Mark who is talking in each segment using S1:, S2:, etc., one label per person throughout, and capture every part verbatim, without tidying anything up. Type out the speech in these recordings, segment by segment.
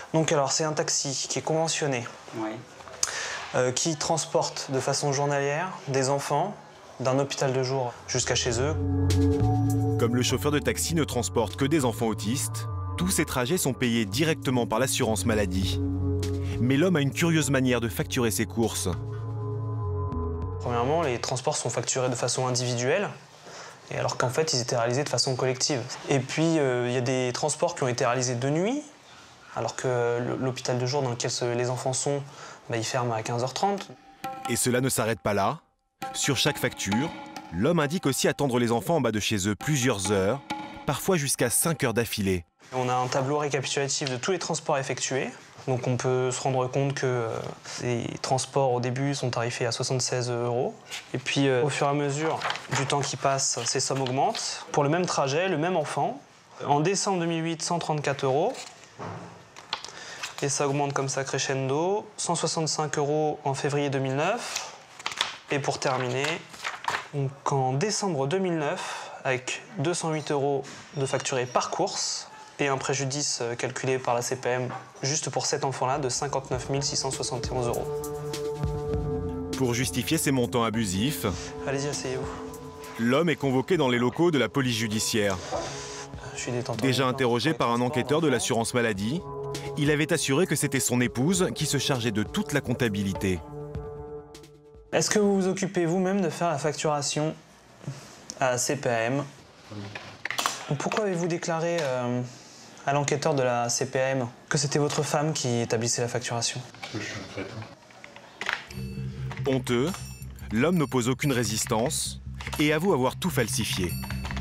S1: Donc alors, c'est un taxi qui est conventionné,
S2: Oui.
S1: euh, qui transporte de façon journalière des enfants d'un hôpital de jour jusqu'à chez eux.
S3: Comme le chauffeur de taxi ne transporte que des enfants autistes, tous ces trajets sont payés directement par l'assurance maladie. Mais l'homme a une curieuse manière de facturer ses courses.
S1: Premièrement, les transports sont facturés de façon individuelle, et alors qu'en fait, ils étaient réalisés de façon collective. Et puis, euh, il y a des transports qui ont été réalisés de nuit, alors que l'hôpital de jour dans lequel les enfants sont, bah, il ferme à quinze heures trente.
S3: Et cela ne s'arrête pas là. Sur chaque facture, l'homme indique aussi attendre les enfants en bas de chez eux plusieurs heures, parfois jusqu'à cinq heures d'affilée.
S1: On a un tableau récapitulatif de tous les transports effectués. Donc on peut se rendre compte que euh, les transports au début sont tarifés à soixante-seize euros. Et puis euh, au fur et à mesure du temps qui passe, ces sommes augmentent. Pour le même trajet, le même enfant, en décembre deux mille huit, cent trente-quatre euros. Et ça augmente comme ça crescendo. cent soixante-cinq euros en février deux mille neuf. Et pour terminer, donc en décembre deux mille neuf, avec deux cent huit euros de facturés par course, et un préjudice calculé par la C P M juste pour cet enfant-là de cinquante-neuf mille six cent soixante et onze euros.
S3: Pour justifier ces montants abusifs,
S1: allez-y, asseyez-vous.
S3: L'homme est convoqué dans les locaux de la police judiciaire.
S1: Je suis détenteur.
S3: Déjà interrogé par un enquêteur de l'assurance maladie, il avait assuré que c'était son épouse qui se chargeait de toute la comptabilité.
S1: Est-ce que vous vous occupez vous-même de faire la facturation à la C P M? Pourquoi avez-vous déclaré euh, à l'enquêteur de la C P M que c'était votre femme qui établissait la facturation?
S4: Je suis un crétin.
S3: Honteux, l'homme n'oppose aucune résistance et avoue avoir tout falsifié.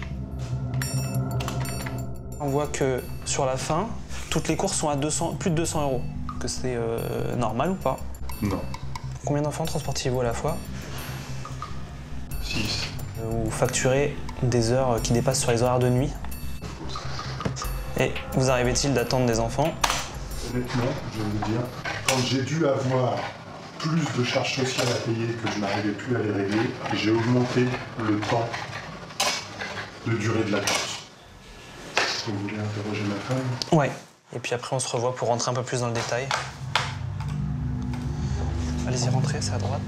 S1: On voit que sur la fin, toutes les courses sont à deux cents, plus de deux cents euros. Que c'est euh, normal ou pas?
S4: Non.
S1: Combien d'enfants transportiez-vous à la fois?
S4: six.
S1: Vous facturez des heures qui dépassent sur les horaires de nuit. Et vous arrivez-t-il d'attendre des enfants?
S4: Honnêtement, je vais vous dire, quand j'ai dû avoir plus de charges sociales à payer que je n'arrivais plus à les régler, j'ai augmenté le temps de durée de la course. Vous voulez interroger ma femme?
S1: Ouais. Et puis après, on se revoit pour rentrer un peu plus dans le détail. Allez-y, rentrez, c'est à droite.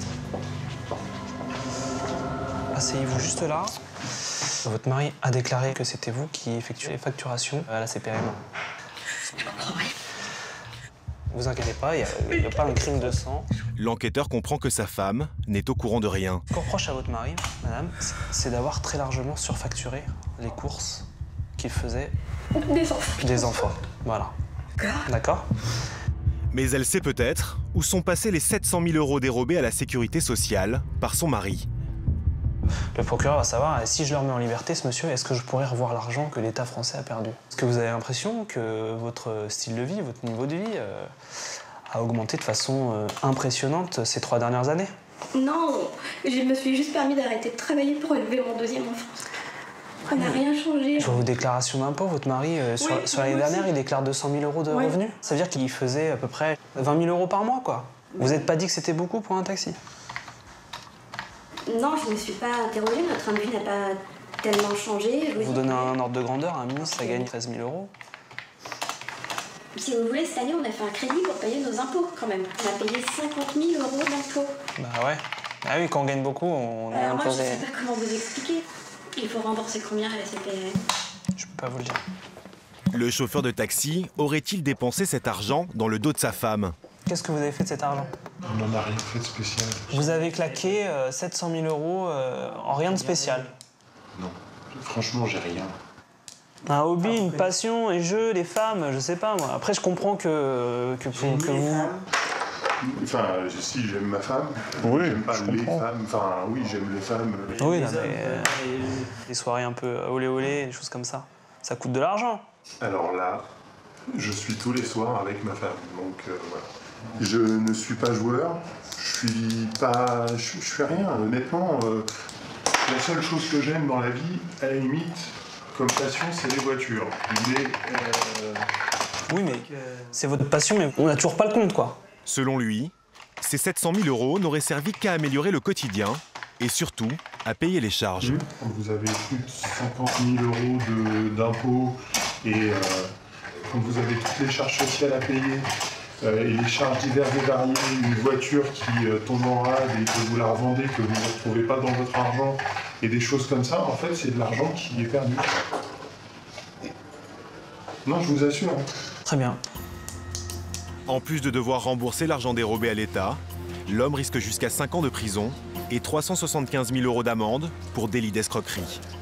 S1: Asseyez-vous juste là. Votre mari a déclaré que c'était vous qui effectuez les facturations à la C P M.
S5: Je comprends rien.
S1: Vous inquiétez pas, il n'y a, a pas un crime de sang.
S3: L'enquêteur comprend que sa femme n'est au courant de rien.
S1: Ce qu'on reproche à votre mari, madame, c'est d'avoir très largement surfacturé les courses qu'il faisait
S5: Des enfants.
S1: des enfants. Voilà. D'accord?
S3: Mais elle sait peut-être où sont passés les sept cent mille euros dérobés à la sécurité sociale par son mari.
S1: Le procureur va savoir, si je le remets en liberté, ce monsieur, est-ce que je pourrais revoir l'argent que l'État français a perdu? Est-ce que vous avez l'impression que votre style de vie, votre niveau de vie euh, a augmenté de façon euh, impressionnante ces trois dernières années?
S5: Non, je me suis juste permis d'arrêter de travailler pour élever mon deuxième enfant. Ça n'a rien changé.
S1: Sur vos déclarations d'impôts, votre mari, euh, sur,
S5: Oui,
S1: sur l'année
S5: moi aussi.
S1: dernière, il déclare deux cent mille euros de
S5: Oui.
S1: revenus. Ça veut dire qu'il faisait à peu près vingt mille euros par mois, quoi. Vous n'êtes pas dit que c'était beaucoup pour un taxi?
S5: Non, je ne me suis pas interrogée. Notre train de vie n'a pas tellement changé. Je
S1: Vous
S5: dis
S1: donnez
S5: que-
S1: un ordre de grandeur, un ministre, ça gagne treize mille euros.
S5: Si vous voulez, cette année, on a fait un crédit pour payer nos impôts, quand même. On a payé cinquante mille euros d'impôts.
S1: Bah ouais. Ah oui, quand on gagne beaucoup, on est
S5: Alors moi, je ne
S1: imposé.
S5: sais pas comment vous expliquer. Il faut rembourser combien à la C P M?
S1: Je peux pas vous le dire.
S3: Le chauffeur de taxi aurait-il dépensé cet argent dans le dos de sa femme?
S1: Qu'est-ce que vous avez fait de cet argent?
S4: On n'en a rien fait de spécial.
S1: Vous avez claqué euh, sept cent mille euros euh, en rien de spécial.
S4: Non. Franchement, j'ai rien.
S1: Un hobby, une passion, les jeux, les femmes, je sais pas moi. Après, je comprends que, que, que, que vous...
S4: Enfin, si, j'aime ma femme.
S1: Oui,
S4: j'aime pas
S1: je
S4: les
S1: comprends.
S4: femmes. Enfin, oui, j'aime les femmes.
S1: Oui, non, mais, euh, des soirées un peu olé olé, des choses comme ça. Ça coûte de l'argent.
S4: Alors là, je suis tous les soirs avec ma femme, donc euh, voilà. Je ne suis pas joueur, je suis pas... Je, je fais rien, honnêtement. Euh, la seule chose que j'aime dans la vie, à la limite, comme passion, c'est les voitures. Mais... Euh,
S1: Oui, mais c'est votre passion, mais on n'a toujours pas le compte, quoi.
S3: Selon lui, ces sept cent mille euros n'auraient servi qu'à améliorer le quotidien et surtout à payer les charges.
S4: Vous avez plus de cinquante mille euros de- d'impôts et, euh, quand vous avez toutes les charges sociales à payer, euh, et les charges diverses et variées, une voiture qui euh, tombe en rade et que vous la revendez, que vous ne retrouvez pas dans votre argent, et des choses comme ça, en fait, c'est de l'argent qui est perdu. Non, je vous assure.
S1: Très bien.
S3: En plus de devoir rembourser l'argent dérobé à l'État, l'homme risque jusqu'à cinq ans de prison et trois cent soixante-quinze mille euros d'amende pour délit d'escroquerie.